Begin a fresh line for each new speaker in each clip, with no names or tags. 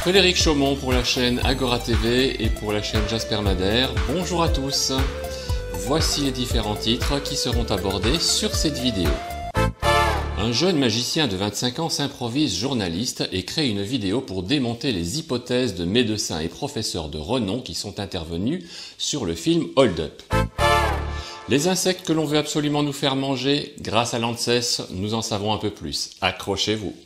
Frédéric Chaumont pour la chaîne Agora TV et pour la chaîne Jasper Madère. Bonjour à tous. Voici les différents titres qui seront abordés sur cette vidéo. Un jeune magicien de 25 ans s'improvise journaliste et crée une vidéo pour démonter les hypothèses de médecins et professeurs de renom qui sont intervenus sur le film Hold Up. Les insectes que l'on veut absolument nous faire manger, grâce à l'ANSES, nous en savons un peu plus. Accrochez-vous.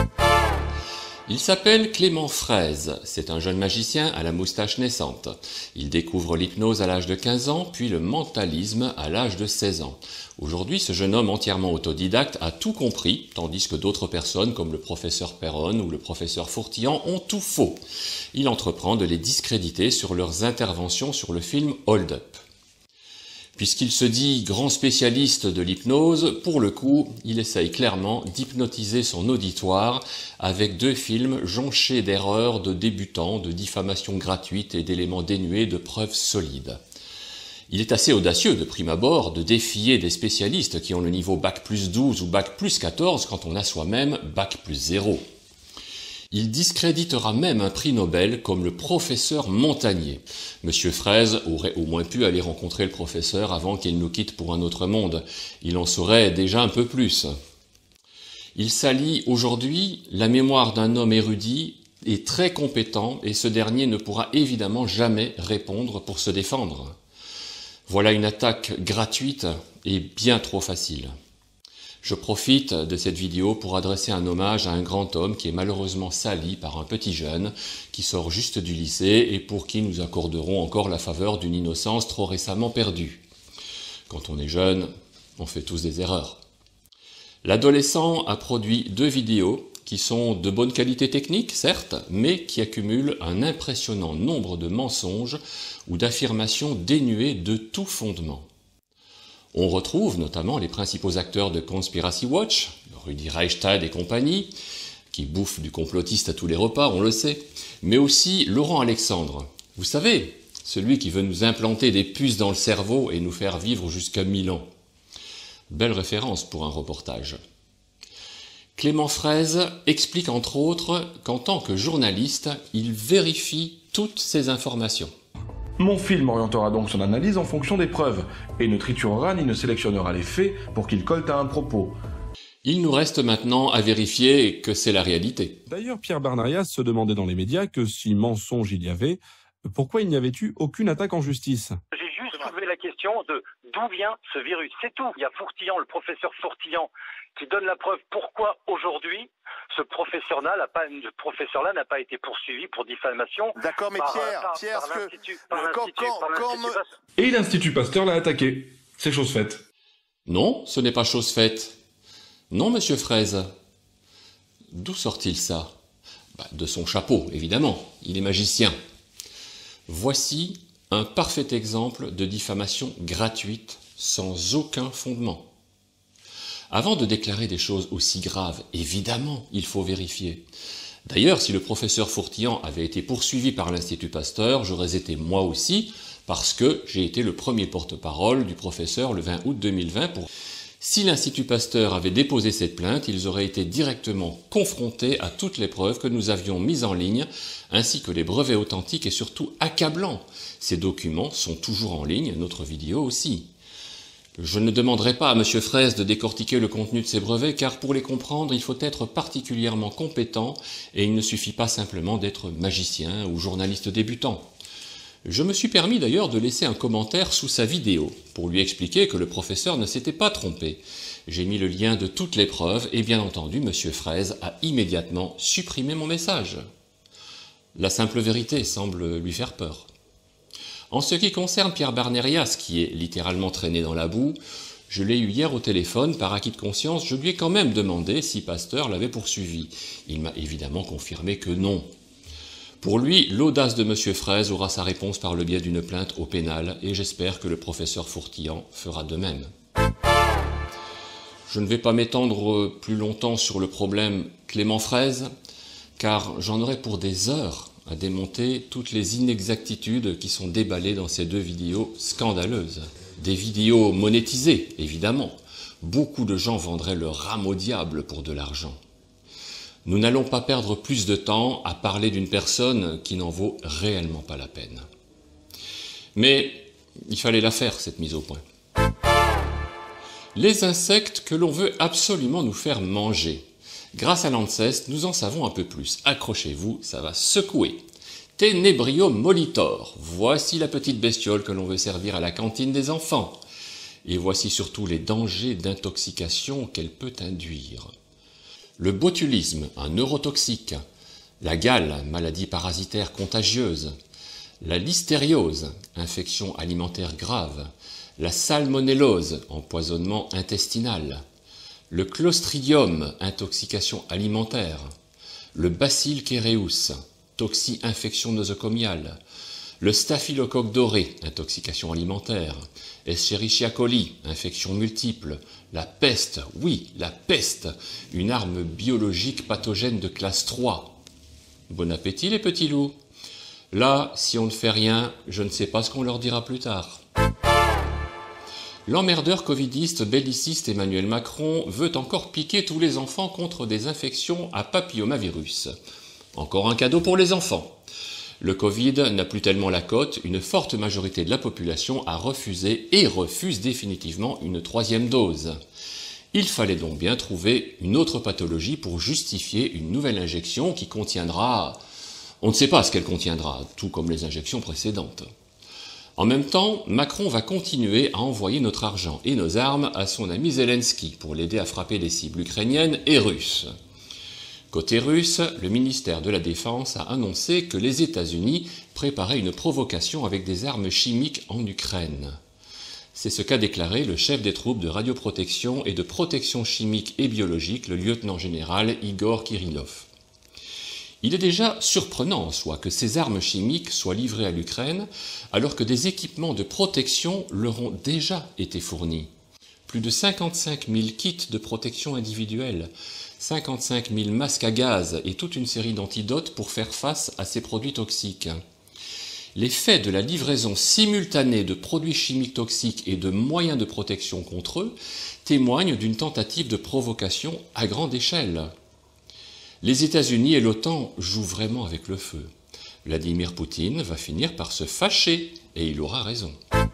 Il s'appelle Clément Fraise, c'est un jeune magicien à la moustache naissante. Il découvre l'hypnose à l'âge de 15 ans, puis le mentalisme à l'âge de 16 ans. Aujourd'hui, ce jeune homme entièrement autodidacte a tout compris, tandis que d'autres personnes comme le professeur Perron ou le professeur Fourtillan ont tout faux. Il entreprend de les discréditer sur leurs interventions sur le film Hold Up. Puisqu'il se dit grand spécialiste de l'hypnose, pour le coup, il essaye clairement d'hypnotiser son auditoire avec 2 films jonchés d'erreurs de débutants, de diffamation gratuite et d'éléments dénués de preuves solides. Il est assez audacieux de prime abord de défier des spécialistes qui ont le niveau Bac+12 ou Bac+14 quand on a soi-même Bac+0. Il discréditera même un prix Nobel comme le professeur Montagnier. Monsieur Fraise aurait au moins pu aller rencontrer le professeur avant qu'il nous quitte pour un autre monde. Il en saurait déjà un peu plus. Il salit aujourd'hui la mémoire d'un homme érudit et très compétent, et ce dernier ne pourra évidemment jamais répondre pour se défendre. Voilà une attaque gratuite et bien trop facile. Je profite de cette vidéo pour adresser un hommage à un grand homme qui est malheureusement sali par un petit jeune qui sort juste du lycée et pour qui nous accorderons encore la faveur d'une innocence trop récemment perdue. Quand on est jeune, on fait tous des erreurs. L'adolescent a produit 2 vidéos qui sont de bonne qualité technique, certes, mais qui accumulent un impressionnant nombre de mensonges ou d'affirmations dénuées de tout fondement. On retrouve notamment les principaux acteurs de Conspiracy Watch, Rudi Reichstad et compagnie, qui bouffent du complotiste à tous les repas, on le sait, mais aussi Laurent Alexandre. Vous savez, celui qui veut nous implanter des puces dans le cerveau et nous faire vivre jusqu'à 1000 ans. Belle référence pour un reportage. Clément Fraise explique entre autres qu'en tant que journaliste, il vérifie toutes ces informations.
Mon film orientera donc son analyse en fonction des preuves, et ne triturera ni ne sélectionnera les faits pour qu'ils collent à un propos.
Il nous reste maintenant à vérifier que c'est la réalité.
D'ailleurs, Pierre Barnarias se demandait dans les médias que si mensonge il y avait, pourquoi il n'y avait eu aucune attaque en justice.
J'ai juste soulevé la question de d'où vient ce virus, c'est tout. Il y a Fourtillan, le professeur Fourtillan, qui donne la preuve pourquoi aujourd'hui ce professeur-là n'a pas été poursuivi pour diffamation.
D'accord, mais Pierre,
Et l'Institut Pasteur l'a attaqué. C'est chose faite.
Non, ce n'est pas chose faite. Non, monsieur Fraise. D'où sort-il ça? De son chapeau, évidemment. Il est magicien. Voici un parfait exemple de diffamation gratuite sans aucun fondement. Avant de déclarer des choses aussi graves, évidemment, il faut vérifier. D'ailleurs, si le professeur Fourtillan avait été poursuivi par l'Institut Pasteur, j'aurais été moi aussi, parce que j'ai été le premier porte-parole du professeur le 20 août 2020. Si l'Institut Pasteur avait déposé cette plainte, ils auraient été directement confrontés à toutes les preuves que nous avions mises en ligne, ainsi que les brevets authentiques et surtout accablants. Ces documents sont toujours en ligne, notre vidéo aussi. Je ne demanderai pas à M. Fraise de décortiquer le contenu de ces brevets, car pour les comprendre, il faut être particulièrement compétent et il ne suffit pas simplement d'être magicien ou journaliste débutant. Je me suis permis d'ailleurs de laisser un commentaire sous sa vidéo, pour lui expliquer que le professeur ne s'était pas trompé. J'ai mis le lien de toutes les preuves et bien entendu, M. Fraise a immédiatement supprimé mon message. La simple vérité semble lui faire peur. En ce qui concerne Pierre Barnarias, qui est littéralement traîné dans la boue, je l'ai eu hier au téléphone, par acquis de conscience, je lui ai quand même demandé si Pasteur l'avait poursuivi. Il m'a évidemment confirmé que non. Pour lui, l'audace de M. Fraise aura sa réponse par le biais d'une plainte au pénal, et j'espère que le professeur Fourtillan fera de même. Je ne vais pas m'étendre plus longtemps sur le problème Clément Fraise, car j'en aurai pour des heures à démonter toutes les inexactitudes qui sont déballées dans ces 2 vidéos scandaleuses. Des vidéos monétisées, évidemment. Beaucoup de gens vendraient leur âme au diable pour de l'argent. Nous n'allons pas perdre plus de temps à parler d'une personne qui n'en vaut réellement pas la peine. Mais il fallait la faire, cette mise au point. Les insectes que l'on veut absolument nous faire manger. Grâce à l'ANSES, nous en savons un peu plus. Accrochez-vous, ça va secouer. Tenebrio molitor, voici la petite bestiole que l'on veut servir à la cantine des enfants. Et voici surtout les dangers d'intoxication qu'elle peut induire. Le botulisme, un neurotoxique. La gale, maladie parasitaire contagieuse. La listériose, infection alimentaire grave. La salmonellose, empoisonnement intestinal. Le clostridium, intoxication alimentaire. Le bacille cereus, toxi-infection nosocomiale. Le staphylocoque doré, intoxication alimentaire. Escherichia coli, infection multiple. La peste, oui, la peste, une arme biologique pathogène de classe 3. Bon appétit les petits loups. Là, si on ne fait rien, je ne sais pas ce qu'on leur dira plus tard. L'emmerdeur covidiste belliciste Emmanuel Macron veut encore piquer tous les enfants contre des infections à papillomavirus. Encore un cadeau pour les enfants. Le Covid n'a plus tellement la cote, une forte majorité de la population a refusé et refuse définitivement une 3e dose. Il fallait donc bien trouver une autre pathologie pour justifier une nouvelle injection qui contiendra... On ne sait pas ce qu'elle contiendra, tout comme les injections précédentes. En même temps, Macron va continuer à envoyer notre argent et nos armes à son ami Zelensky pour l'aider à frapper les cibles ukrainiennes et russes. Côté russe, le ministère de la Défense a annoncé que les États-Unis préparaient une provocation avec des armes chimiques en Ukraine. C'est ce qu'a déclaré le chef des troupes de radioprotection et de protection chimique et biologique, le lieutenant-général Igor Kirillov. Il est déjà surprenant en soi que ces armes chimiques soient livrées à l'Ukraine alors que des équipements de protection leur ont déjà été fournis. Plus de 55 000 kits de protection individuelle, 55 000 masques à gaz et toute une série d'antidotes pour faire face à ces produits toxiques. Les faits de la livraison simultanée de produits chimiques toxiques et de moyens de protection contre eux témoignent d'une tentative de provocation à grande échelle. Les États-Unis et l'OTAN jouent vraiment avec le feu. Vladimir Poutine va finir par se fâcher, et il aura raison.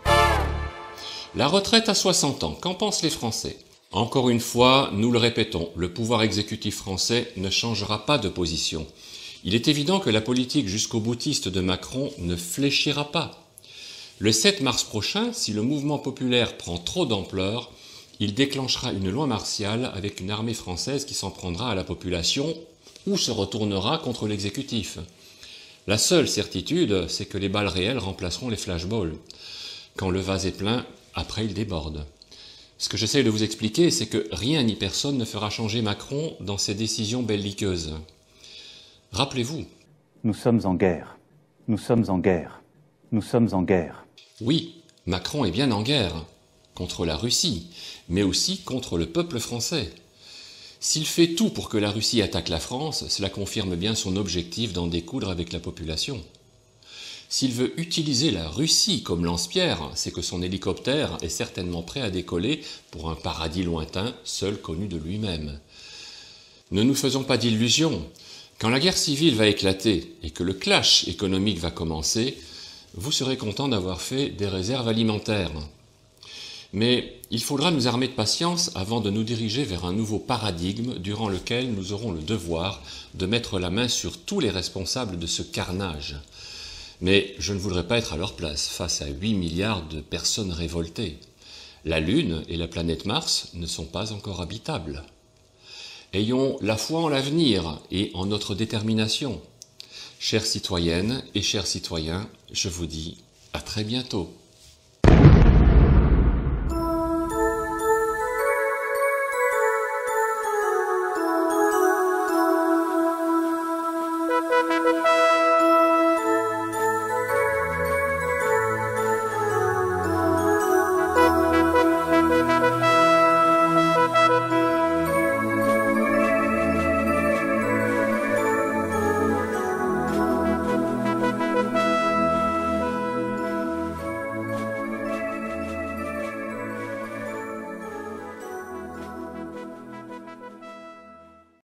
La retraite à 60 ans, qu'en pensent les Français? Encore une fois, nous le répétons, le pouvoir exécutif français ne changera pas de position. Il est évident que la politique jusqu'au boutiste de Macron ne fléchira pas. Le 7 mars prochain, si le mouvement populaire prend trop d'ampleur, il déclenchera une loi martiale avec une armée française qui s'en prendra à la population ou se retournera contre l'exécutif. La seule certitude, c'est que les balles réelles remplaceront les flashballs. Quand le vase est plein, après il déborde. Ce que j'essaie de vous expliquer, c'est que rien ni personne ne fera changer Macron dans ses décisions belliqueuses. Rappelez-vous.
Nous sommes en guerre. Nous sommes en guerre. Nous sommes en guerre.
Oui, Macron est bien en guerre. Contre la Russie, mais aussi contre le peuple français. S'il fait tout pour que la Russie attaque la France, cela confirme bien son objectif d'en découdre avec la population. S'il veut utiliser la Russie comme lance-pierre, c'est que son hélicoptère est certainement prêt à décoller pour un paradis lointain, seul connu de lui-même. Ne nous faisons pas d'illusions. Quand la guerre civile va éclater et que le clash économique va commencer, vous serez content d'avoir fait des réserves alimentaires. Mais il faudra nous armer de patience avant de nous diriger vers un nouveau paradigme durant lequel nous aurons le devoir de mettre la main sur tous les responsables de ce carnage. Mais je ne voudrais pas être à leur place face à 8 milliards de personnes révoltées. La Lune et la planète Mars ne sont pas encore habitables. Ayons la foi en l'avenir et en notre détermination. Chères citoyennes et chers citoyens, je vous dis à très bientôt.